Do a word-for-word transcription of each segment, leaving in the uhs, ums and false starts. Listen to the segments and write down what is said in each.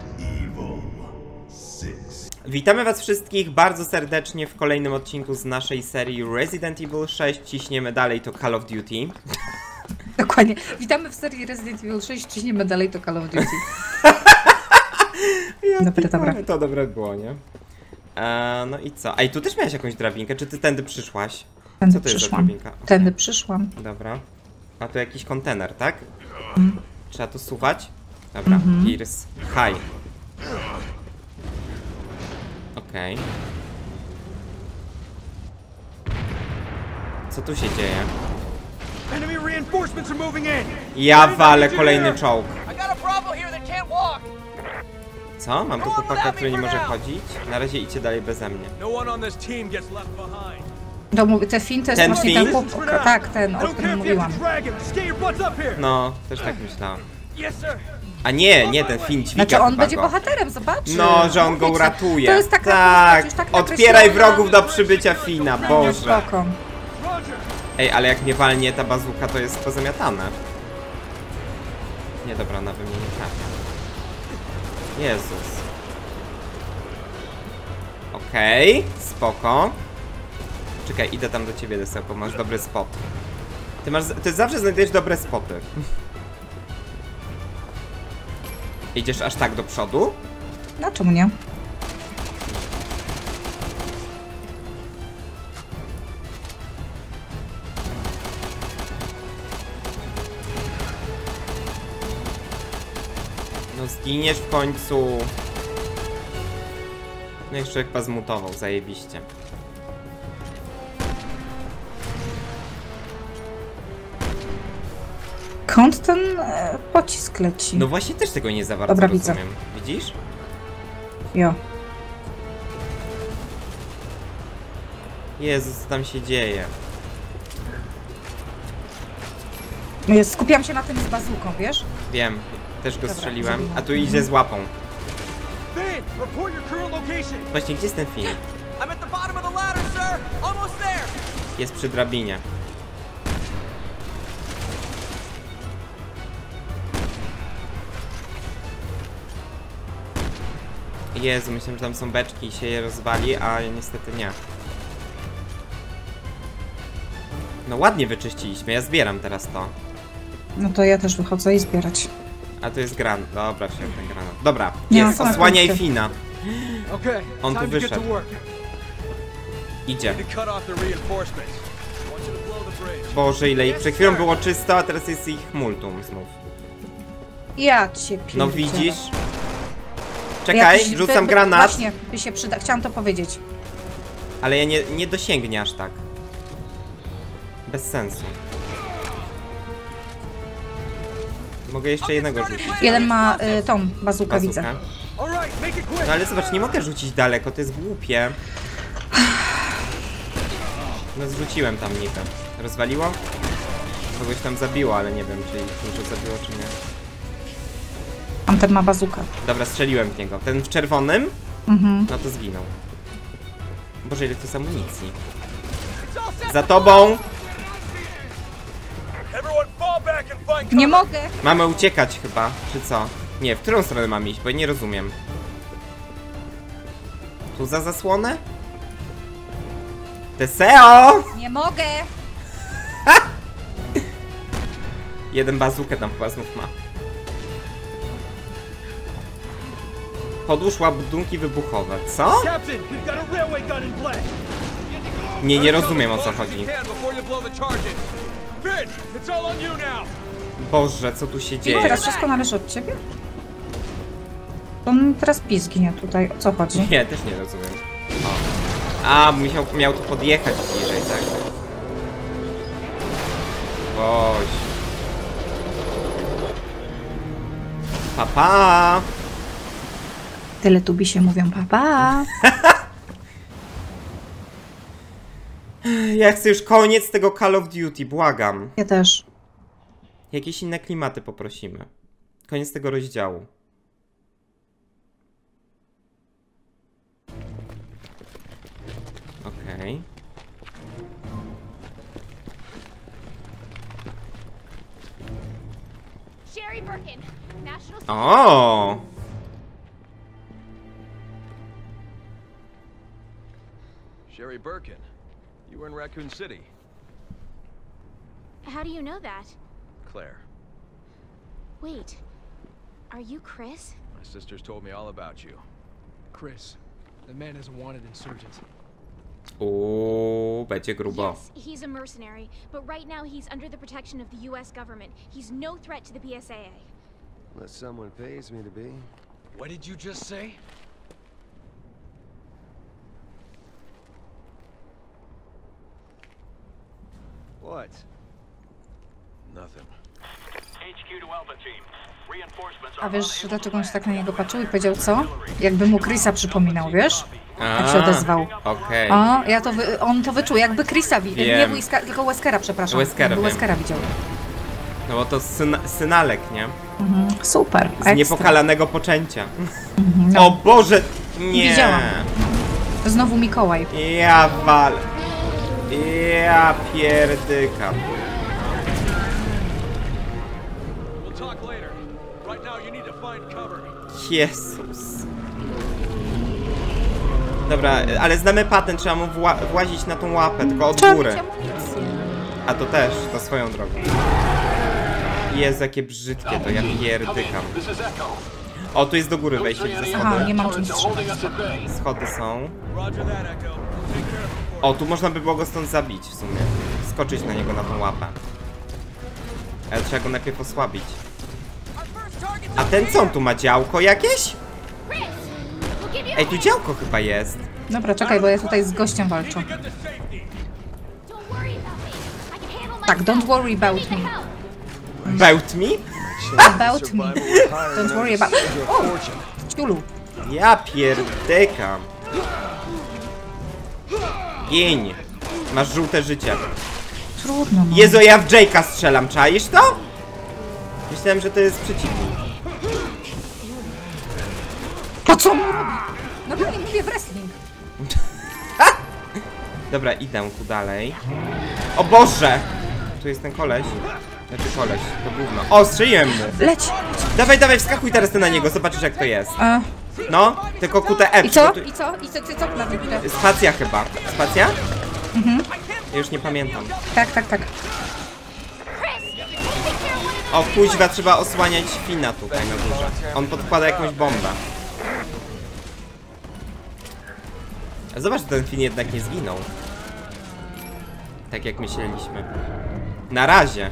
Witamy was wszystkich bardzo serdecznie w kolejnym odcinku z naszej serii Resident Evil sześć. Ciśniemy dalej, to Call of Duty. Dokładnie. Witamy w serii Resident Evil sześć, ciśniemy dalej, to Call of Duty. Ja Dobre, dobra. To dobre było, nie? E, no i co? A i tu też miałeś jakąś drabinkę? Czy ty tędy przyszłaś? Tędy Co to jest za przyszłam. drabinka? Okay. Tędy przyszłam. Dobra. A tu jakiś kontener, tak? Mm. Trzeba tu suwać? Dobra, Mhm. Gears. High. Okej. Okay. Co tu się dzieje? Ja walę kolejny czołg. Co? Mam tu chłopaka, który nie może chodzić? Na razie idźcie dalej beze mnie. To mówię, te fin to jest Ten właśnie fin? ten chłop... Tak, ten, o którym mówiłam. No, też tak myślałem. A nie, nie, ten fin dźwiga. Znaczy on chyba będzie go. bohaterem, zobacz. No, że on go uratuje. To jest taka tak, postać, tak odpieraj nakreślona. wrogów do przybycia Fina, Boże. Spoko. Ej, ale jak nie walnie ta bazuka, to jest pozamiatane. Nie, dobra, ona we mnie nie trafia. Jezus. Okej, okay, spoko. Czekaj, idę tam do ciebie, Desełko, masz dobry spot. Ty masz, ty zawsze znajdujesz dobre spoty. Idziesz aż tak do przodu? No czemu nie? No zginiesz w końcu. No jeszcze chyba zmutował, zajebiście. Kąd ten e, pocisk leci. No właśnie też tego nie za bardzo Dobra, rozumiem. Widzisz? Jo. Jezus, co tam się dzieje? Jest, skupiam się na tym z bazuką, wiesz? Wiem, też go Dobra, strzeliłem. zabiłam. A tu idzie z łapą. Właśnie, gdzie jest ten film? Jest przy drabinie. Jezu, myślałem, że tam są beczki i się je rozwali, a niestety nie. No ładnie wyczyściliśmy, ja zbieram teraz to. No to ja też wychodzę i zbierać. A to jest granat. Dobra, wziąłem ten granat. Dobra, Nie, jest, no, osłaniaj tak, tak. Fina. On tu wyszedł. Idzie. Boże, ile ich. Przed chwilą było czysto, a teraz jest ich multum znów. Ja cię pierdzielę. No widzisz? Czekaj, Jakiś- rzucam by- granat. Właśnie, by się przyda... Chciałam to powiedzieć. Ale ja nie, nie dosięgnie aż tak. Bez sensu. Mogę jeszcze jednego rzucić. Jeden ma y, tą bazukę, Bazukę. widzę. No ale zobacz, nie mogę rzucić daleko, to jest głupie. No zrzuciłem tam niby. Rozwaliło? Kogoś tam zabiło, ale nie wiem, czy ich może zabiło, czy nie. Tamten ma bazukę. Dobra, strzeliłem w niego. Ten w czerwonym? Mhm. No to zginął. Boże, ile tu jest amunicji. Za tobą! Nie mogę! Mamy uciekać chyba, czy co? Nie, w którą stronę mam iść, bo nie rozumiem. Tu za zasłonę? Teseo! Nie mogę! Jeden bazukę tam chyba znów ma. Podłóż ładunki wybuchowe. Co? Nie, nie rozumiem, o co chodzi. Boże, co tu się I dzieje? teraz wszystko należy od ciebie? On teraz pis ginie tutaj. O co chodzi? Nie, też nie rozumiem. O. A, musiał, miał tu podjechać bliżej, tak? Boś. Papa! Tyle tubi się mówią, papa. Ja chcę już koniec tego Call of Duty, błagam. Ja też. Jakieś inne klimaty poprosimy. Koniec tego rozdziału. Okej. O! Mercenary Birkin. You were in Raccoon City. How do you know that? Claire. Wait. Are you Chris? My sisters told me all about you. Chris, the man is a wanted insurgent. Uuu, będzie grubo. Yes, he's a mercenary, but right now he's under the protection of the U S government. He's no threat to the P S A A. Unless someone pays me to be. What did you just say? What? Nothing. A wiesz, dlaczego on się tak na niego patrzył i powiedział co? Jakby mu Chrisa przypominał, wiesz? Tak się A, odezwał. Okej. O, ja to wy, on to wyczuł, jakby Chrisa widział. Nie Wiem. Wesker, tylko Weskera, przepraszam. Weskera, jakby wiem. Weskera widział. No bo to syn synalek, nie? Mhm. Super. Z ekstra. niepokalanego poczęcia. No. O Boże! Nie! Widziałam. Znowu Mikołaj. Ja wal. Ja pierdykam. We'll talk later. Right now you need to find cover. Jezus. Dobra, ale znamy patent, trzeba mu wła włazić na tą łapę, tylko od Trzeba góry. mieć amunicję. A to też, to swoją drogą. Jezu, jakie brzydkie to, ja pierdykam. O, tu jest do góry wejście, widzę Aha, schody. nie mam czym strzelać. Schody są. Roger that, Echo. Take care of the O, tu można by było go stąd zabić w sumie. Skoczyć na niego na tą łapę. Ale trzeba go najpierw osłabić. A ten co on tu ma, działko jakieś? Chris! We'll give you Ej, tu działko chyba jest. Dobra, czekaj, bo ja tutaj z gościem walczę. Don't worry about me. I can handle myself. Tak, don't worry about Need the me. help. Bełt mi? About me. Don't worry about... O! Ciulu. Ja pierdykam. Gień. Masz żółte życie. Trudno, no. Jezu, ja w Jake'a strzelam, czaisz to? Myślałem, że to jest przeciwnik. Po co mu robi? No bo nie mówię wrestling. Dobra, idę tu dalej. O Boże! Tu jest ten koleś. Znaczy koleś, to gówno. O, strzeliłem mu! Leć. Dawaj, dawaj, wskakuj teraz ty na niego, zobaczysz jak to jest. A, No, tylko Q T F. I co? to tu- I co? I co? Ty co na tym? Spacja chyba. Spacja? Mhm. Ja już nie pamiętam. Tak, tak, tak. Chris! Take care of one of O kuźwa, trzeba osłaniać Fina tutaj na górze. On podkłada jakąś bombę. A zobacz, że ten Fin jednak nie zginął. Tak jak myśleliśmy. Na razie.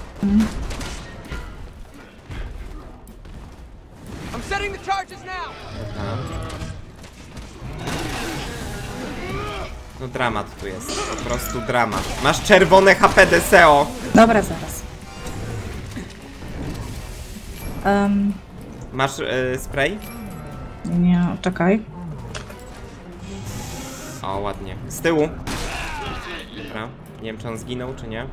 I'm setting the charges now. Dobra. No dramat tu jest. Po prostu dramat. Masz czerwone H P Deseo. Dobra, zaraz. Um, Masz y, spray? nie, czekaj. O, ładnie. Z tyłu. Dobra. Nie wiem, czy on zginął, czy nie.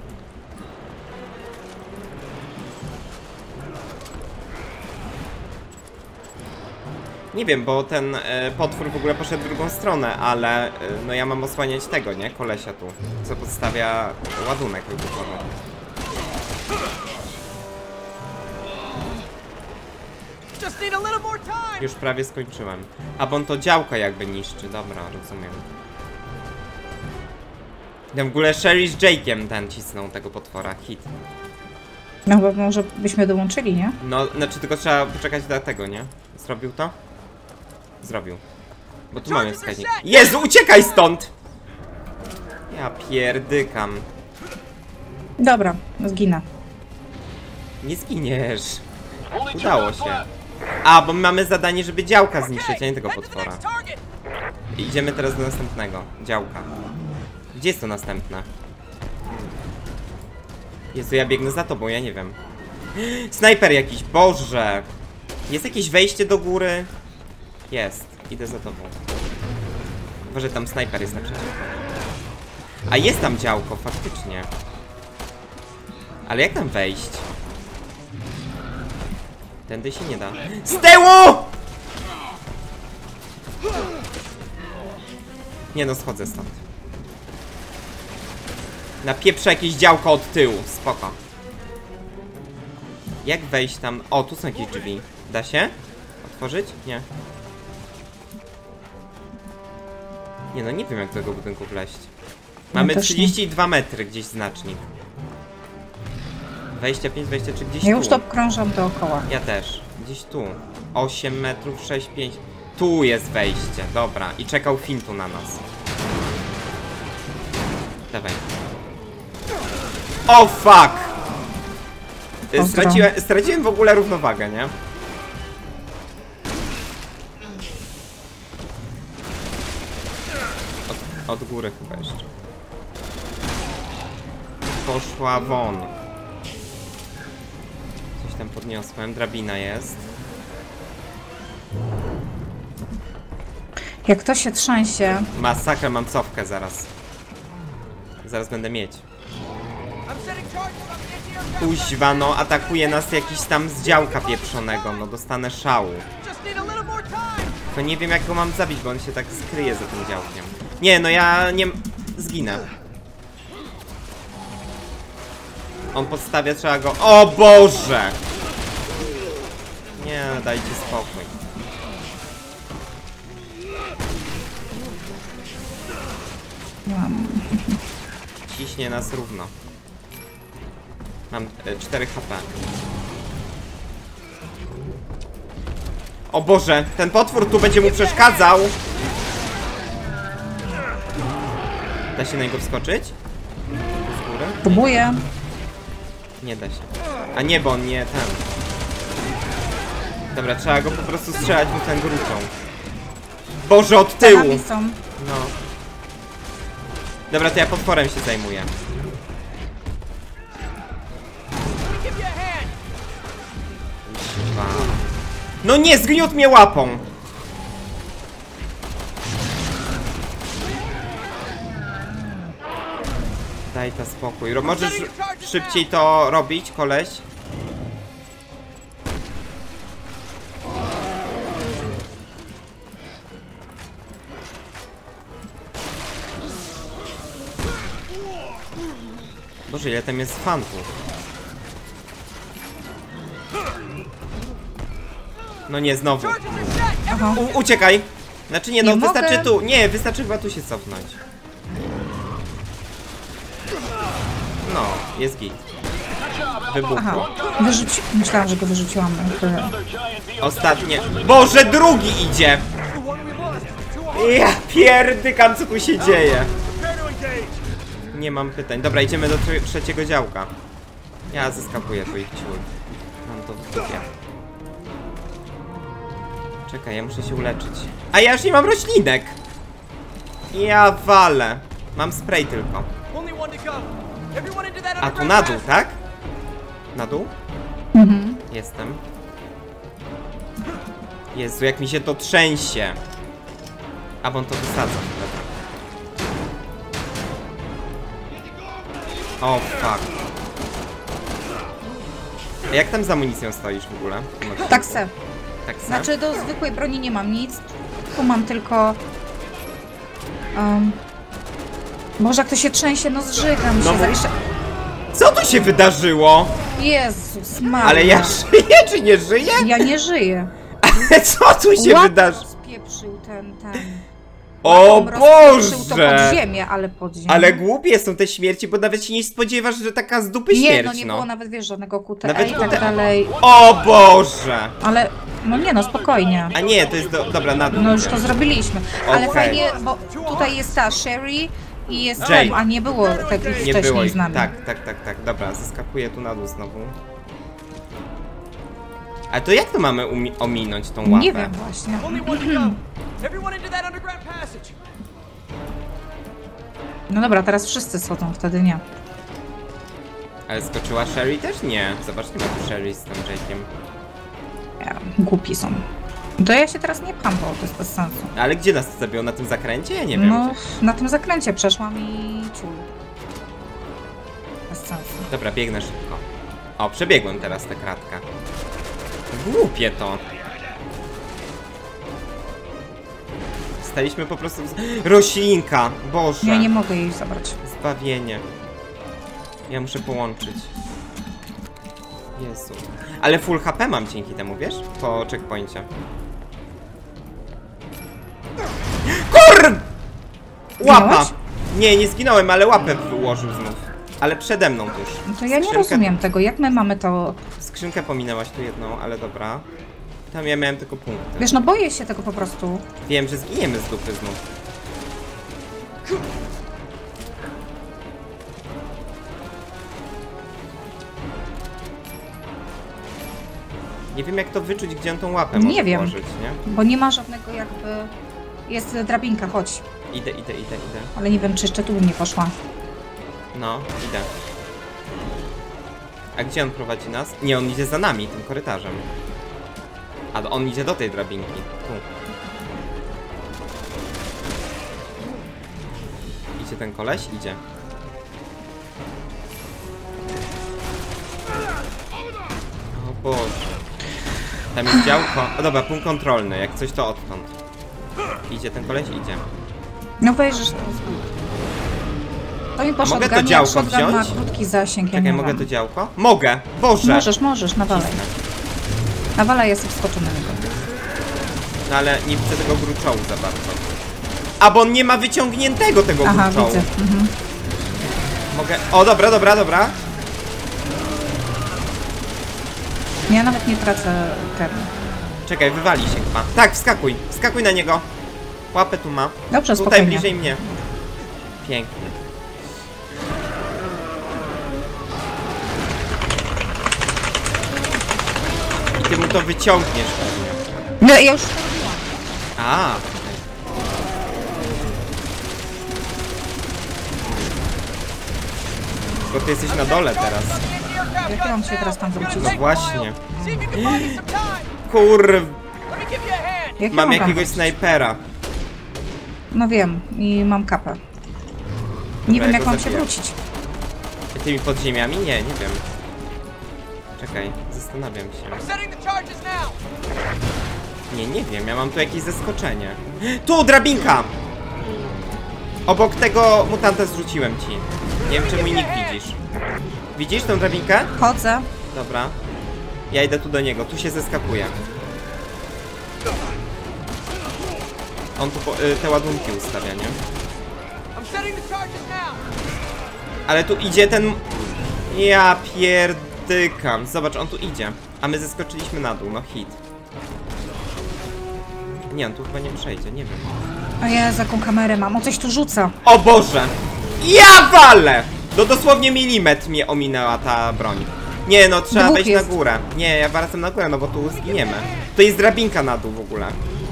Nie wiem, bo ten e, potwór w ogóle poszedł w drugą stronę, ale e, no ja mam osłaniać tego, nie? Kolesia tu, co podstawia ładunek wybuchowy. Just need a little more time. Już prawie skończyłem. A bo on to działka jakby niszczy, dobra, rozumiem. Ja w ogóle Sherry z Jake'iem ten cisnął tego potwora, hit. No bo może byśmy dołączyli, nie? No, znaczy tylko trzeba poczekać do tego, nie? Zrobił to? Zrobił. Bo tu mamy wskaźnik. Jezu, uciekaj stąd! Ja pierdykam. Dobra, zginę. Nie zginiesz. Udało się. A, bo my mamy zadanie, żeby działka zniszczyć, a nie tego potwora. I idziemy teraz do następnego. Działka. Gdzie jest to następne? Jezu, ja biegnę za tobą, ja nie wiem. Snajper jakiś, Boże! Jest jakieś wejście do góry? Jest, idę za tobą. Boże, tam snajper jest naprzeciwko. A jest tam działko, faktycznie. Ale jak tam wejść? Tędy się nie da. Z tyłu! Nie no, schodzę stąd. Napieprzę jakieś działko od tyłu, spoko. Jak wejść tam? O, tu są jakieś drzwi. Da się? Otworzyć? Nie. Nie no, nie wiem jak do tego budynku wleść. Mamy też nie. trzydzieści dwa metry gdzieś znacznik. dwadzieścia pięć, dwadzieścia trzy gdzieś Ja tu. już to krążam dookoła. Ja też. Gdzieś tu. osiem metrów, sześć, pięć. Tu jest wejście. Dobra. I czekał fintu na nas. Dawaj. O fuck! Pozdro. Straciłem, straciłem w ogóle równowagę, nie? Od, od góry chyba jeszcze. Poszła won. Coś tam podniosłem. Drabina jest. Jak to się trzęsie, Masakra, mam cofkę zaraz. Zaraz będę mieć. I'm setting charges on the anti-aircraft. Kuźwa, no atakuje nas jakiś tam z działka pieprzonego, no dostanę szału. Just need a little more time. To nie wiem jak go mam zabić, bo on się tak skryje za tym działkiem. Nie, no ja nie... zginę. On podstawia, trzeba go... O Boże! Nie, dajcie spokój. nie mam. Ciśnie nas równo. Mam e, cztery H P. O Boże, ten potwór tu będzie mu przeszkadzał. Da się na niego wskoczyć? Z góry? Próbuję. Nie da się. A nie, bo on nie ten. Dobra, trzeba go po prostu strzelać mu ten gruczą. Boże, od Za tyłu! nami są. No. Dobra, to ja potworem się zajmuję. Give you a hand. Dwa. No nie, zgniótł mnie łapą! Daj ta spokój. Ro- Możesz szybciej to robić, koleś? Boże, ile tam jest fantów. No nie, znowu. Charges are set. Aha. U uciekaj! Znaczy nie, no Nie wystarczy mogę. tu. Nie, wystarczy chyba tu się cofnąć. No, jest git. Wybuchło. Aha. Wyrzuci... Myślałam, że go wyrzuciłam. ale- Ostatnie. Boże, drugi idzie! The one we lost. Two Ja pierdykam, co tu się dzieje. Prepare to engage. Nie mam pytań. Dobra, idziemy do tr- trzeciego działka. Ja zeskakuję tu ich ciul. Mam to w dupie. Czekaj, ja muszę się uleczyć. A ja już nie mam roślinek! Ja walę. Mam spray tylko. Only one to go. Everyone into that A tu underground na dół, passage. tak? Na dół? Mhm. Jestem. Jezu, jak mi się to trzęsie. A bo on to wysadza. Dobra. O, fuck. A jak tam z amunicją stoisz w ogóle? Może- Tak se. Tak se? Znaczy do zwykłej broni nie mam nic. Tu mam tylko... Um... Boże, jak to się trzęsie, no zżygam No się. bo- Zawiszę... Co tu się wydarzyło? Jezus Maria. Ale ja żyję czy nie żyję? Ja nie żyję. Ale co tu się Łap wydarzyło? spieprzył ten, ten... O Łapą rozpieprzył to Boże! podziemie, ale podziemie. Ale głupie są te śmierci, bo nawet się nie spodziewasz, że taka z dupy Nie, śmierć, no nie było nawet, wiesz, żadnego Q T E Nawet i tak Q T E. dalej. O Boże! Ale, no nie no, spokojnie. A nie, to jest do... dobra, na dół. No już to zrobiliśmy. Ale Okej. fajnie, bo tutaj jest ta Sherry i jest Jay. Tom, a nie było takich Nie wcześniej było ich. z nami. Tak, tak, tak, tak. Dobra, zeskakuję tu na dół znowu. A to jak to mamy umi- ominąć tą łapę? Nie wiem właśnie. Only one to go. Everyone into that underground passage. No dobra, teraz wszyscy schodzą, wtedy nie. Ale skoczyła Sherry też? Nie. Zobacz, nie ma tu Sherry z tym Jake'iem. Ja, głupi są. To ja się teraz nie pcham, bo to jest bez sensu. Ale gdzie nas to zabiło? Na tym zakręcie? Ja nie wiem. No, na tym zakręcie przeszłam i ciul. Bez sensu. Dobra, biegnę szybko. O, przebiegłem teraz tę kratkę. Głupie to. Staliśmy po prostu... w- Roślinka! Boże! Ja nie mogę jej zabrać. Zbawienie. Ja muszę połączyć. Jezu. Ale full H P mam dzięki temu, wiesz? Po checkpoincie. Kur... Łapa! Zginąłeś? Nie, nie zginąłem, ale łapę wyłożył znów. Ale przede mną tuż. No to ja nie Skrzynkę- rozumiem tego, jak my mamy to... Skrzynkę pominęłaś tu jedną, ale dobra. Tam ja miałem tylko punkty. Wiesz, no boję się tego po prostu. Wiem, że zginiemy z dupy znów. Nie wiem jak to wyczuć, gdzie on tą łapę Nie może wiem. włożyć, nie? Bo nie ma żadnego jakby... Jest drabinka, chodź. Idę, idę, idę, idę. Ale nie wiem, czy jeszcze tu bym nie poszła. No, idę. A gdzie on prowadzi nas? Nie, on idzie za nami, tym korytarzem. A on idzie do tej drabinki. Tu. Idzie ten koleś? Idzie. O Boże. Tam jest działko. O dobra, punkt kontrolny. Jak coś to odtąd. Idzie ten koleś? Idzie. No wejrzysz to. To mi poszło mogę to odgania, działko shotgun ma wziąć? krótki zasięg, ja Czekaj, nie mogę mam. to działko? Mogę! Boże! Możesz, możesz, nawalaj. Nawalaj, jestem wskoczony na niego. No ale nie widzę tego gruczołu za bardzo. A bo on nie ma wyciągniętego tego Aha, gruczołu. widzę. Mhm. Mogę... O, dobra, dobra, dobra. Ja nawet nie tracę termu. Czekaj, wywali się chyba. Tak, wskakuj. Wskakuj na niego. Łapę tu ma. Dobrze, Tutaj spokojnie. bliżej mnie. Pięknie. I ty mu to wyciągniesz pewnie. No, ja już to robiłam. A. Bo ty jesteś na dole teraz. Jak ja mam się teraz tam wrócić? No właśnie. See if you can buy me some time. Kur... Let me give you a hand. Jak ja Mam tam jakiegoś wrócić? snajpera. No wiem, i mam kapę. Nie Dobra, wiem, ja jak go mam się zabiję. wrócić. Tymi podziemiami? Nie, nie wiem. Czekaj, zastanawiam się. I'm setting the charges now. Nie, nie wiem, ja mam tu jakieś zaskoczenie. Tu, drabinka! Obok tego mutanta zrzuciłem ci. Nie wiem, czy mój nick widzisz. Widzisz tą drabinkę? Chodzę. Dobra. Ja idę tu do niego, tu się zeskakuje. On tu po, y, te ładunki ustawia, nie? I'm setting the charges now. Ale tu idzie ten... Ja pierdykam. Zobacz, on tu idzie. A my zeskoczyliśmy na dół, no hit. Nie, on tu chyba nie przejdzie, nie wiem. O Jezu, jaką kamerę mam. O, coś tu rzuca. O Boże! Ja walę! Do dosłownie milimetr mnie ominęła ta broń. Nie no, trzeba Dwóch wejść jest. na górę. Nie, ja wracam na górę, no bo tu zginiemy. To jest drabinka na dół w ogóle.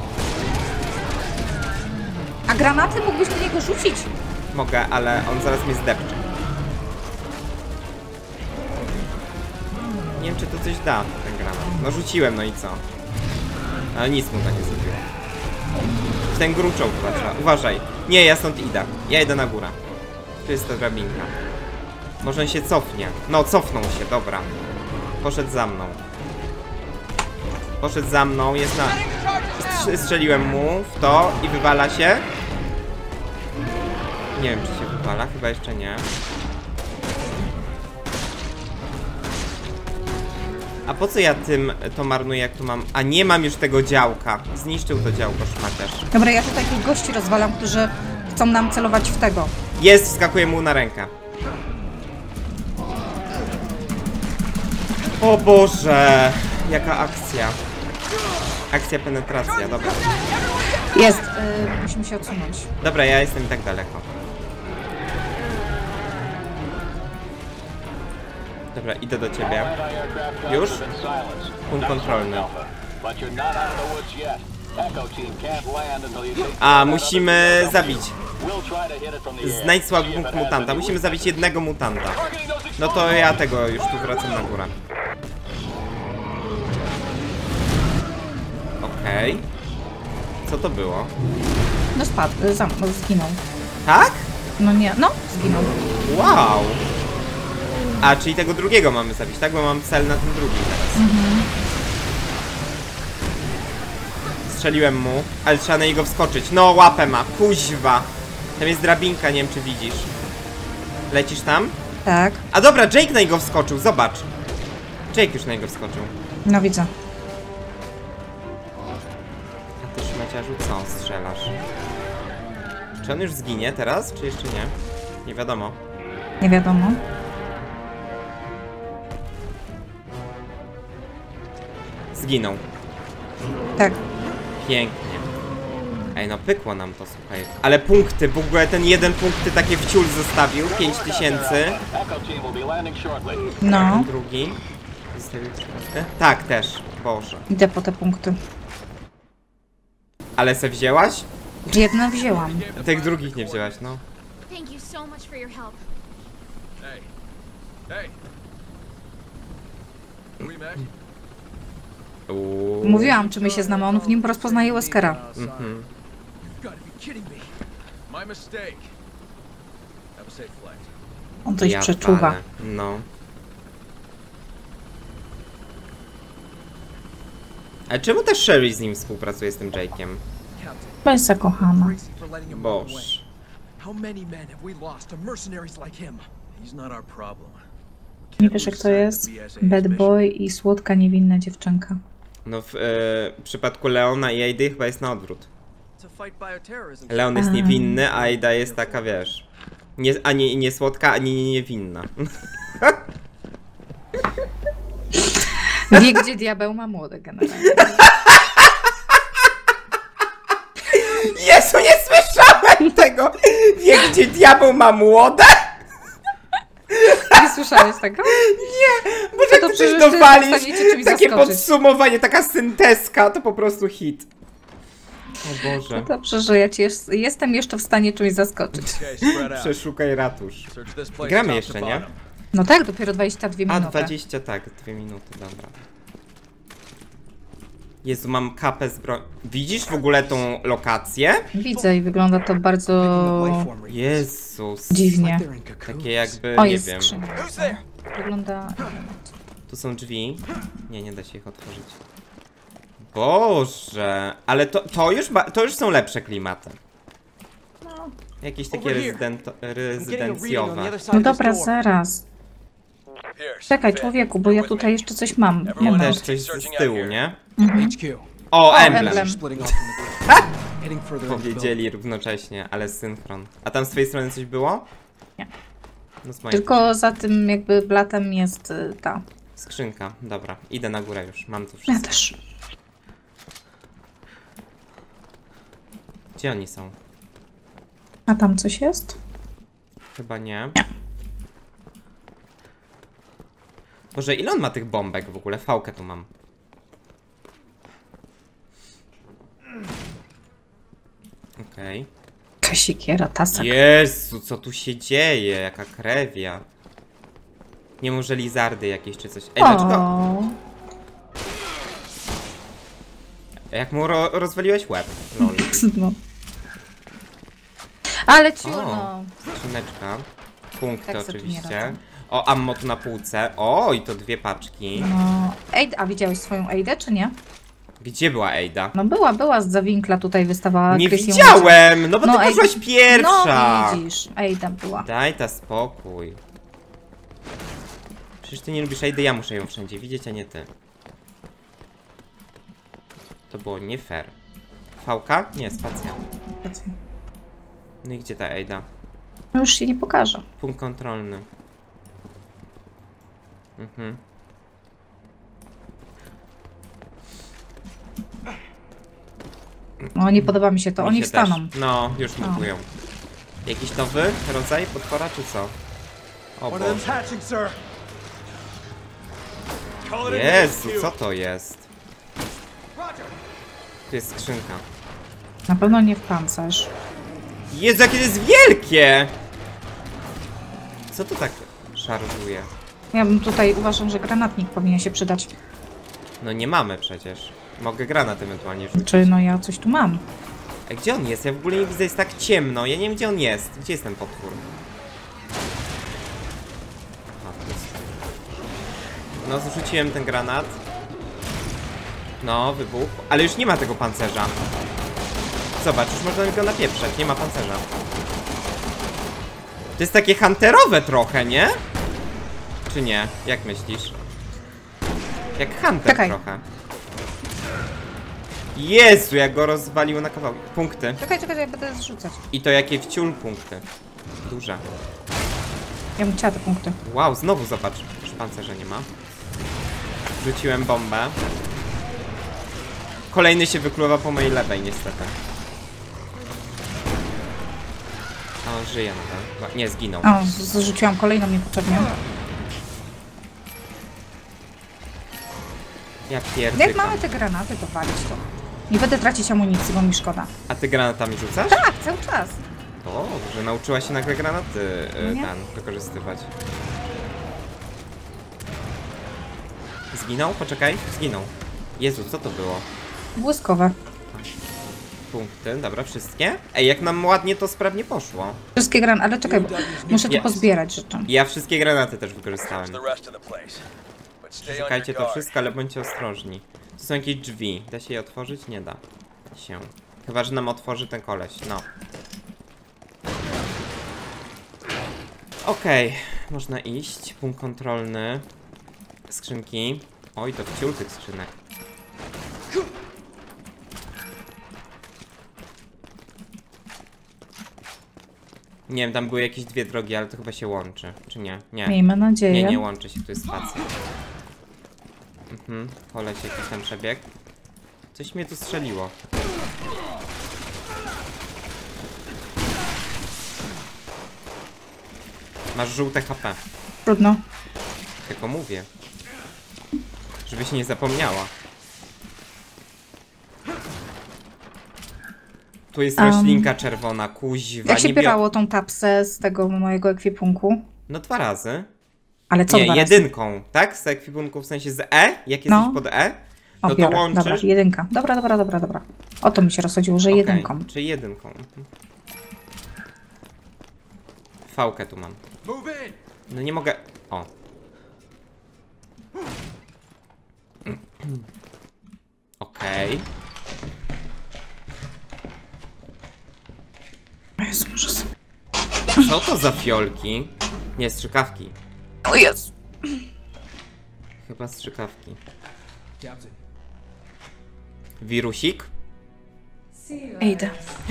A granaty mógłbyś do niego rzucić? Mogę, ale on zaraz mnie zdepcze. Nie wiem, czy to coś da, ten granat. No rzuciłem, no i co? Ale nic mu to nie zrobiło. Ten gruczoł chyba trzeba. Uważaj. Nie, ja stąd idę. Ja idę na górę. Tu jest ta drabinka. Może on się cofnie. No, cofnął się, dobra. Poszedł za mną. Poszedł za mną, jest na... Setting the charges now. Strz- Strzeliłem mu w to i wywala się. Nie wiem, czy się wywala, chyba jeszcze nie. A po co ja tym to marnuję, jak tu mam... A nie mam już tego działka. Zniszczył to działko szmaciarz. Dobra, ja tutaj tych gości rozwalam, którzy chcą nam celować w tego. Jest, wskakuje mu na rękę. O Boże! Jaka akcja. Akcja penetracja, dobra. Jest. Yy, musimy się odsunąć. Dobra, ja jestem i tak daleko. Dobra, idę do ciebie. Już? Punkt kontrolny. A, musimy zabić. Znajdź słaby punkt mutanta. Musimy zabić jednego mutanta. No to ja tego już tu wracam na górę. Okej. Okay. Co to było? No spadł, y, zam, no, zginął. Tak? No nie, no, zginął. Wow! A, czyli tego drugiego mamy zabić, tak? Bo mam cel na ten drugi teraz. Mhm. Strzeliłem mu, ale trzeba na niego wskoczyć. No, łapę ma, kuźwa. Tam jest drabinka, nie wiem czy widzisz. Lecisz tam? Tak, A dobra, Jake na niego wskoczył, zobacz. Jake już na niego wskoczył. no widzę. A ty, szmaciarzu, co strzelasz? Czy on już zginie teraz, czy jeszcze nie? Nie wiadomo. Nie wiadomo. Zginął. Tak. Pięknie. Ej, no pykło nam to, słuchaj. Ale punkty, w ogóle ten jeden punkty takie w ciul zostawił. pięć tysięcy. No. Drugi. Zostawił trzy punkty. Tak, też. Boże. Idę po te punkty. Ale se wzięłaś? Jedno wzięłam. A tych drugich nie wzięłaś, no. Thank you so much for your help. Hey. Hey. We met? Uuu. Mówiłam, czy my się znamy, on w nim rozpoznaje Weskera. Mhm. You've got to be kidding me. My mistake. Have a safe flight. On coś Ja przeczuwa. palę. No. Ale czemu też Sherry z nim współpracuje, z tym Jake'iem? Bo jest zakochana. Crazy for letting him run away. Boż. How many men have we lost to mercenaries like him? He's not our problem. Nie wiesz, jak to jest? Bad boy i słodka, niewinna dziewczynka. No w, e, w przypadku Leona i Aidy chyba jest na odwrót. To fight bioterrorism. Leon jest Aha. niewinny, a Aida jest taka, wiesz... Nie, ani nie słodka, ani nie niewinna. Wie, gdzie diabeł ma młode generalnie. Jezu, nie słyszałem tego! Wie, gdzie diabeł ma młode? Nie słyszałeś tego? Nie! Bo jak to to przecież coś ty dowalisz, dostaniecie czymś takie zaskoczyć. podsumowanie, taka synteska, to po prostu hit. O Boże. Dobrze, że ja ci jest, jestem jeszcze w stanie czymś zaskoczyć. Okay, spread out. Przeszukaj ratusz. Search this place Gramy top jeszcze, to nie? bottom. No tak, dopiero dwadzieścia dwie A, minuty. dwadzieścia, tak, dwie minuty, dobra. Jezu, mam kapę z broń. Widzisz w ogóle tą lokację? Widzę i wygląda to bardzo Jezus. dziwnie. Takie jakby, O, nie jest wiem. skrzynia. Wygląda... Tu są drzwi. Nie, nie da się ich otworzyć. Boże. Ale to, to, już, ba- to już są lepsze klimaty. Jakieś takie Over here. rezydento- I'm getting a reading on the rezydencjowe. other side No of this dobra, door. zaraz. Here, Czekaj, Finn, człowieku, bo you're ja with tutaj me. jeszcze coś mam. Ja Everyone Moment. też coś z tyłu, nie? H Q. O, emblem. emblem. Splitting off from the group. Heading further into the building. Powiedzieli równocześnie, ale synchron. A tam z twojej strony coś było? Nie. No z mojej. Tylko za tym jakby blatem jest y, ta. Skrzynka, dobra. Idę na górę już, mam to Ja wszystko. też. Gdzie oni są? A tam coś jest? Chyba nie. Boże, ile on ma tych bombek w ogóle? Fałkę tu mam. Okej. Ta siekiera, tasek. Jezu, co tu się dzieje? Jaka krewia. Nie może lizardy jakieś czy coś. Ej, dlaczego? O, Jak mu ro rozwaliłeś łeb? Lol. no. Ale ciu, O. no. Skrzyneczka. Punkty Tak sobie tu nie oczywiście. radzę. O, ammo tu na półce. O, i to dwie paczki. No. Ej, a widziałeś swoją Aidę, czy nie? Gdzie była Ada? No była, była z zawinkla tutaj wystawała. Nie Chris ją widziałem! No bo No, ty Ej- poszłaś pierwsza! No widzisz, Aida była. Daj ta spokój. Przecież ty nie lubisz Aidy, ja muszę ją wszędzie widzieć, a nie ty. To było nie fair. Fałka? Nie, spacja. No i gdzie ta Aida? No już się nie pokaże. Punkt kontrolny. Mhm. No nie podoba mi się to, Mi oni się wstaną. też. No, już No. mutują. Jakiś nowy rodzaj potwora, czy co? O One of them's Boże. hatching, sir. Call it a Jezu, day, co Q. to jest? Roger. Tu jest skrzynka. Na pewno nie w pancerz. Jezu, jakie to jest wielkie! Co tu tak szarżuje? Ja bym tutaj uważam, że granatnik powinien się przydać. No nie mamy przecież. Mogę granat ewentualnie rzucić. Czy no ja coś tu mam. A gdzie on jest? Ja w ogóle nie widzę, jest tak ciemno. Ja nie wiem, gdzie on jest. Gdzie jest ten potwór? A, tu jest. No, zrzuciłem ten granat. No, wybuchł. Ale już nie ma tego pancerza. Zobacz, już można go napieprzać. Nie ma pancerza. To jest takie hunterowe trochę, nie? Czy nie? Jak myślisz? Jak hunter Czekaj. trochę. Jezu, jak go rozwaliło na kawałki. Punkty. Czekaj, czekaj, ja będę zrzucać. I to jakie wciul punkty. Duże. Ja bym chciała te punkty. Wow, znowu zobacz. Szpancerza nie ma. Rzuciłem bombę. Kolejny się wykluwa po mojej lewej, niestety. A on żyje nadal. Nie, zginął. O, zrzuciłam kolejną niepotrzebnie. Ja pierdykam. Jak mamy te granaty, to walić to. Nie będę tracić amunicji, bo mi szkoda. A ty granatami rzucasz? Tak, cały czas. O, że nauczyła się nagle granaty y, Nie. ten, wykorzystywać. Zginął? Poczekaj, zginął. Jezu, co to było? Błyskowe. Punkty, dobra, wszystkie? Ej, jak nam ładnie to sprawnie poszło. Wszystkie granaty, ale czekaj, bo muszę tu Yes. pozbierać rzeczy. Ja wszystkie granaty też wykorzystałem. The rest of the place. But stay on your Szukajcie to guard. wszystko, ale bądźcie ostrożni. Tu są jakieś drzwi. Da się je otworzyć? Nie da się. Chyba, że nam otworzy ten koleś, no. Okej, okay. Można iść. Punkt kontrolny. Skrzynki. Oj, to wciul tych skrzynek. Nie wiem, tam były jakieś dwie drogi, ale to chyba się łączy. Czy nie? Nie. Miejmy nadzieję. Nie, nie łączy się, tu jest spacja. Mhm, poleć jakiś tam przebieg. Coś mnie tu strzeliło. Masz żółte H P. Trudno. Tylko mówię. Żebyś nie zapomniała. Tu jest Um, roślinka czerwona, kuźwa. Jak się nie bio- bierało tą tapsę z tego mojego ekwipunku? No dwa razy. Ale co Nie, dwa razy? jedynką, tak? Z ekwipunku w sensie z E? Jak jesteś No. pod E? O, No to biorę. łączysz. Dobra, jedynka. Dobra, dobra, dobra, dobra. O to mi się rozchodziło, że Okej, jedynką. Czyli jedynką. Mhm. Fałkę tu mam. Move in. No nie mogę. O. Okej. O Jezu, może sobie... Co to za fiolki? Nie, strzykawki. O Jezu. Chyba strzykawki. Captain. Wirusik? Idę.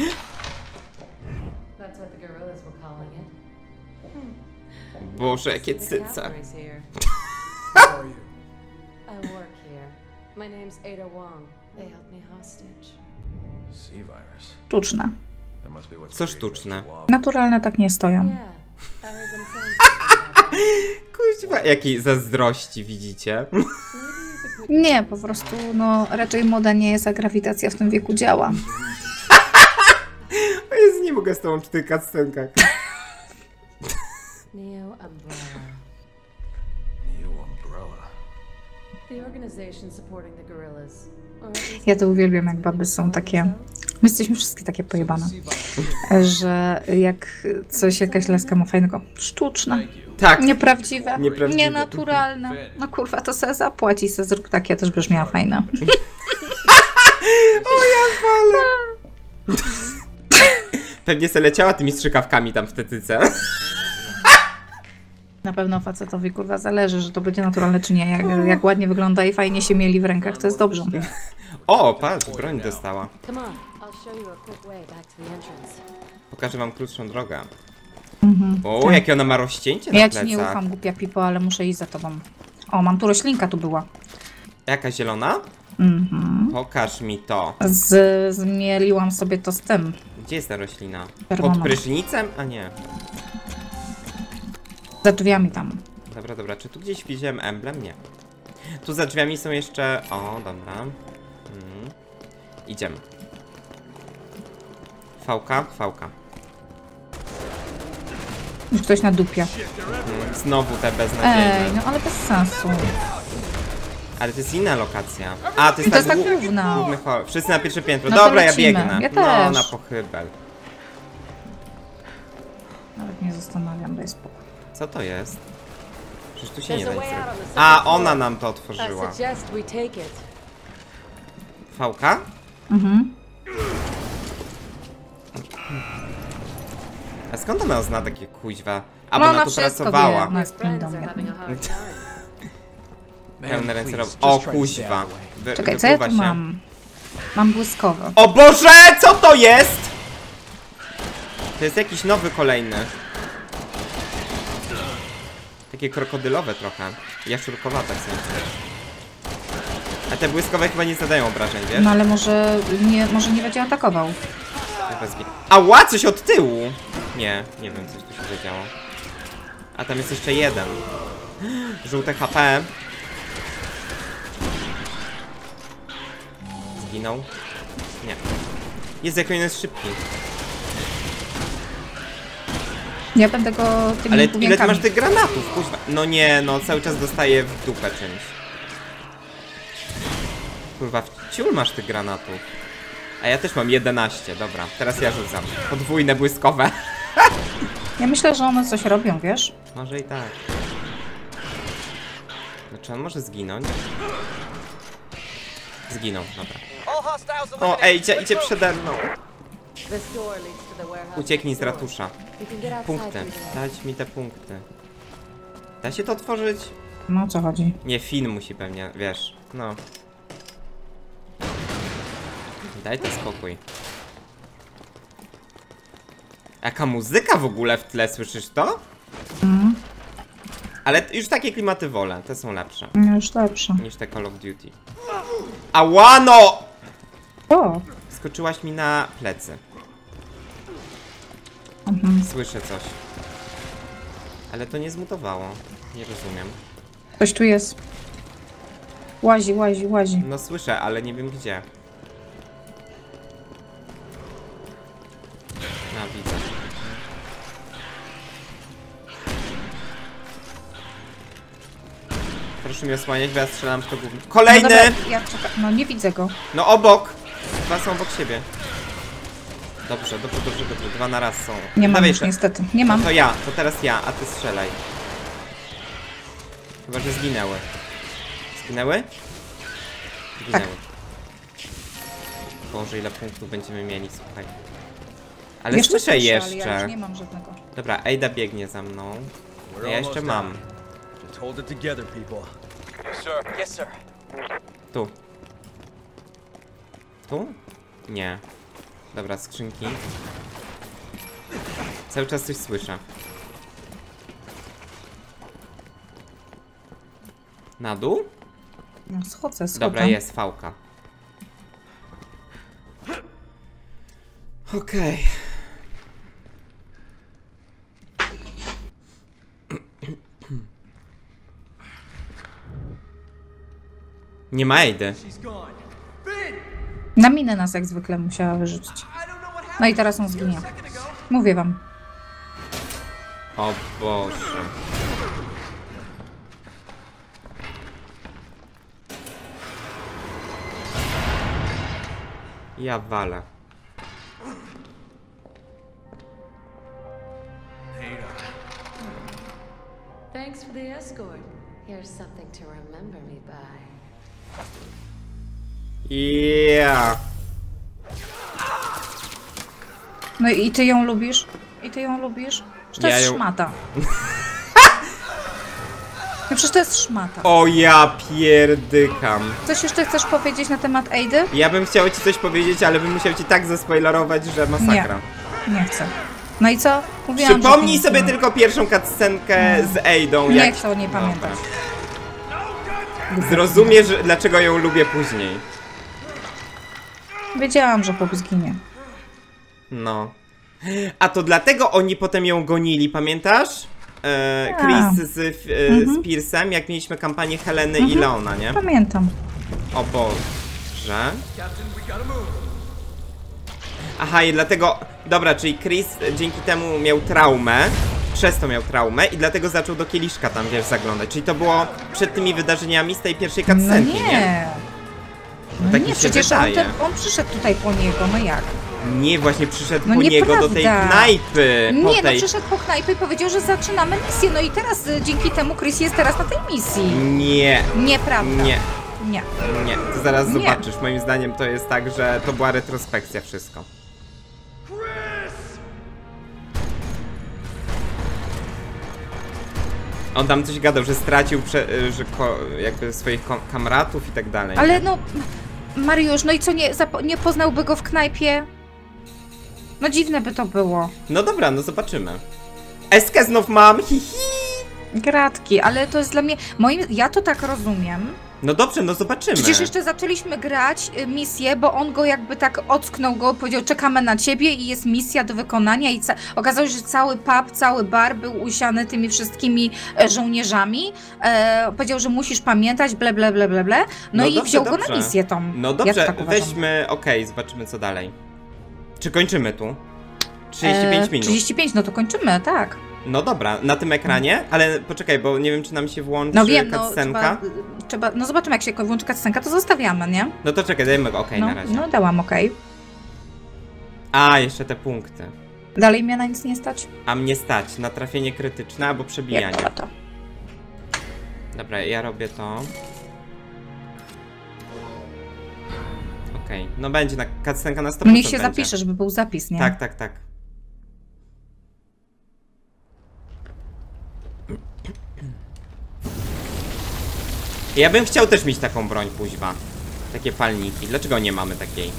That's what the gorillas were calling it. Boże, jakie The cyca. cavalry's here. Who are you? I work here. My name's Ada Wong. They held me hostage. Sea virus. Sztuczne. That must be what's Co creating sztuczne? Mr. Wong. Naturalne tak nie stoją. Yeah, I heard them saying something about that. Kuźwa, jakiej zazdrości widzicie? Nie, po prostu, no, raczej moda nie jest, a grawitacja w tym wieku działa. O Jezu, nie mogę z tobą przy tych cutscenkach. Neo Umbrella. New umbrella. The organization supporting the gorillas. Or at least Ja to uwielbiam, jak baby są takie... My jesteśmy wszystkie takie pojebane, że jak coś, jakaś laska ma fajnego, sztuczne, Tak. nieprawdziwe, Nieprawdziwe. nienaturalne. No kurwa, to se zapłaci, se zrób takie, też byś miała fajne. O ja walę. Pewnie se leciała tymi strzykawkami tam w tetyce. Na pewno facetowi kurwa zależy, że to będzie naturalne czy nie. Jak, jak ładnie wygląda i fajnie się mieli w rękach, to jest dobrze. O, patrz, broń dostała. Come on, I'll show you a quick way back to the entrance. Pokażę wam krótszą drogę. Mhm, O, tak. jakie ona ma rozcięcie na Ja ci plecach. nie ufam, głupia pipo, ale muszę iść za tobą. O, mam tu roślinka tu była. Jaka zielona? Mhm. Pokaż mi to. Z, zmieliłam sobie to z tym. Gdzie jest ta roślina? Czerwona. Pod prysznicem? A nie. Za drzwiami tam. Dobra, dobra, czy tu gdzieś widziałem emblem? Nie. Tu za drzwiami są jeszcze... O, dobra. Hmm. Idziemy. Fałka, fałka. Już ktoś na dupie. Hmm. Znowu te beznadziejne. Ej, no ale bez sensu. Ale to jest inna lokacja. A, to jest To jest ta ta głó- główna. główny hol. Wszyscy na pierwsze piętro. No to Dobra, ja lecimy. biegnę. Ja No, też. na pochybel. Nawet nie zastanawiam, daj spokój. Co to jest? Przecież tu się nie There's da a nic way out zrobić. on the A, second ona floor. nam to I otworzyła. suggest we take it. Fałka? Mhm. A skąd ona zna takie kuźwa? A, No bo ona ona tu wszystko pracowała. wie. No. Your z friends kingdom are having a jednym. hard time. Man, Pełne ręce please, rob... just O, try to stay kuźwa. out of the way. Wy, Czekaj, co ja wypluwa tu się. mam? Mam błyskowy. O Boże, co to jest? To jest jakiś nowy kolejny. Takie krokodylowe trochę. Jaszczurkowate w sensie. A te błyskowe chyba nie zadają obrażeń, wiesz? No ale może nie, może nie będzie atakował. Ała, coś od tyłu! Nie, nie wiem, coś tu się zadziało. A tam jest jeszcze jeden. Żółte H P. Zginął? Nie. Jest, jak on jest szybki. Ja będę go tymi Ale ile ty główiankami. masz tych granatów, kuźwa? No nie, no cały czas dostaję w dupę czymś. Kurwa, w ciul masz tych granatów. A ja też mam jedenaście, dobra. Teraz ja rzucam. Podwójne błyskowe. Ja myślę, że one coś robią, wiesz? Może i tak. Znaczy on może zginąć? Zginął, dobra. All hostiles O, eliminated. ej, idzie, idzie przede mną. This door leads to the warehouse. Ucieknij z ratusza. You can get outside Punkty. through there. Dać mi te punkty. Da się to otworzyć? No o co chodzi? Nie, Finn musi pewnie, wiesz. No. Daj to spokój. Jaka muzyka w ogóle w tle, słyszysz to? Mhm. Ale już takie klimaty wolę, te są lepsze No już lepsze. niż te Call of Duty. Ała no! O! Skoczyłaś mi na plecy. Mhm. Słyszę coś. Ale to nie zmutowało. Nie rozumiem. Ktoś tu jest. Łazi, łazi, łazi. No słyszę, ale nie wiem gdzie. No, widzę. Proszę mi osłaniać, bo ja strzelam w to gówno. Kolejny! No, dobra, ja czekam. No nie widzę go. No obok! Dwa są obok siebie. Dobrze, dobrze, dobrze, dobrze. Dwa na raz są. Nie mam Dawaj już jeszcze. niestety. Nie mam. No to ja, to teraz ja, a ty strzelaj. Chyba, że zginęły. Zginęły? Zginęły. Boże, ile punktów będziemy mieli, słuchaj. Ale Jeszcze słyszę słyszę, jeszcze. ale ja już nie mam żadnego. Dobra, Ada biegnie za mną. We're Ja jeszcze almost mam. out. Just hold it together, people. Yes, sir. Yes, sir. Tu. Tu? Nie. Dobra, skrzynki. Cały czas coś słyszę. Na dół? No schodzę, schodzę. Dobra, jest fałka. Okej. Nie ma Aidy. She's gone. Finn! Na minę nas jak zwykle musiała wyrzucić. I don't know what happened. No i teraz on zginie. A second ago. Mówię wam. O Boże. Ja walę. Thanks for the escort. Here's something to remember me by. Yeah. No i ty ją lubisz? I ty ją lubisz? Czy to Ja jest ją- szmata? No przecież to jest szmata. O ja pierdykam. Coś jeszcze chcesz powiedzieć na temat Aidy? Ja bym chciał ci coś powiedzieć, ale bym musiał ci tak zaspoilerować, że masakra. Nie chcę. No i co? Mówiłam, Przypomnij że sobie nie. tylko pierwszą cutscenkę z Aidą. Nie jak... chcę o niej Dobra. pamiętać. Zrozumiesz, dlaczego ją lubię później. Wiedziałam, że Bob zginie. No. A to dlatego oni potem ją gonili, pamiętasz? E, A. Chris z, e, Mhm. z Piersem, jak mieliśmy kampanię Heleny i Leona, nie? Pamiętam. O Boże. Captain, we gotta move. Aha, i dlatego... Dobra, czyli Chris dzięki temu miał traumę. Przez to miał traumę i dlatego zaczął do kieliszka tam, wiesz, zaglądać. Czyli to było przed tymi wydarzeniami z tej pierwszej No cutscenki, nie? nie. No tak mi nie, się przecież on, wydaje. ten, on przyszedł tutaj po niego, no jak? Nie, właśnie przyszedł No po niego do tej nieprawda. knajpy. Po Nie, no tej... przyszedł po knajpie i powiedział, że zaczynamy misję. No i teraz y, dzięki temu Chris jest teraz na tej misji. Nie, Nieprawda. nie, Nie. nie. To zaraz Nie. zobaczysz. Moim zdaniem to jest tak, że to była retrospekcja wszystko. On tam coś gadał, że stracił prze, że ko, jakby swoich ko kamratów i tak dalej. Ale no, Mariusz, no i co, nie, zapo- nie poznałby go w knajpie? No dziwne by to było. No dobra, no zobaczymy. Eskę znów mam, hi hi. Gratki, ale to jest dla mnie... Moim, ja to tak rozumiem. No dobrze, no zobaczymy. Przecież jeszcze zaczęliśmy grać y, misję, bo on go jakby tak ocknął go, powiedział czekamy na ciebie i jest misja do wykonania i ca- okazało się, że cały pub, cały bar był usiany tymi wszystkimi e, żołnierzami. E, powiedział, że musisz pamiętać, ble, ble, ble, ble, ble. No, No i dobrze, wziął dobrze. go na misję tą. No Ja dobrze, tak uważam. weźmy, okej, zobaczymy co dalej. Czy kończymy tu? trzydzieści pięć E, minut. trzydzieści pięć, no to kończymy, tak. No dobra, na tym ekranie, ale poczekaj, bo nie wiem czy nam się włączy No wiem, no cutscenka. trzeba, trzeba, no zobaczymy jak się włączy cutscenka, to zostawiamy, nie? No to czekaj, dajmy go okej no, na razie. no dałam okej. A, jeszcze te punkty. Dalej mnie na nic nie stać? A mnie stać na trafienie krytyczne albo przebijanie. Jak to? Dobra, ja robię to. Okej, no będzie na cutscenka na sto procent Niech się będzie. zapisze, żeby był zapis, nie? Tak, tak, tak. Ja bym chciał też mieć taką broń, kuźwa. Takie palniki. Dlaczego nie mamy takiej?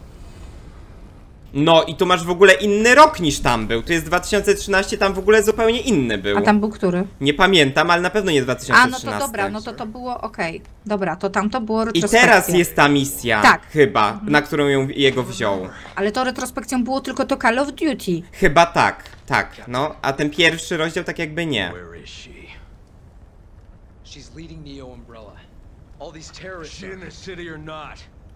No i tu masz w ogóle inny rok niż tam był. Tu jest dwa tysiące trzynasty, tam w ogóle zupełnie inny był. A tam był który? Nie pamiętam, ale na pewno nie dwa tysiące A, no trzynasty. to dobra, no to to było okej. Dobra, to tam to było I retrospekcja. teraz jest ta misja, Tak. chyba, na którą ją, jego wziął. Ale to retrospekcją było tylko to Call of Duty. Chyba tak, tak, no. A ten pierwszy rozdział tak jakby nie. Where is she? She's leading Neo Umbrella. All these Is terrorists she are... in the city or not?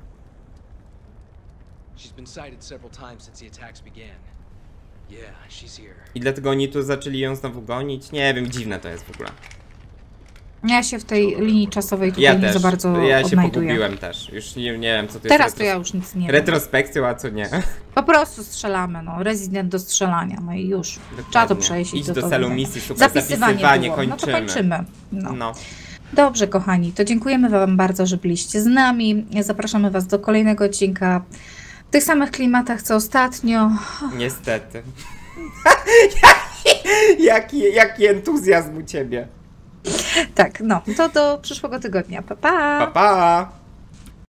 She's been sighted several times since the attacks began. Yeah, she's here. I dlatego oni tu zaczęli ją znowu gonić? Nie wiem, dziwne to jest w ogóle. Ja się w tej linii czasowej tutaj Ja nie też, za bardzo ja się odnajduję. pogubiłem też. Już nie, nie wiem co to Teraz jest to ja już nic nie wiem. retrospekcją, a co nie. Po prostu strzelamy, no. Rezydent do strzelania, no i już. Trzeba to przejść. i Idź to do to celu widzenia. misji, super, Zapisywanie, zapisywanie, było. kończymy. No to kończymy. No. No. Dobrze, kochani, to dziękujemy wam bardzo, że byliście z nami. Zapraszamy was do kolejnego odcinka w tych samych klimatach, co ostatnio. Niestety. jaki, jaki, jaki entuzjazm u ciebie. Tak, no, to do przyszłego tygodnia. Pa, pa! Pa, pa!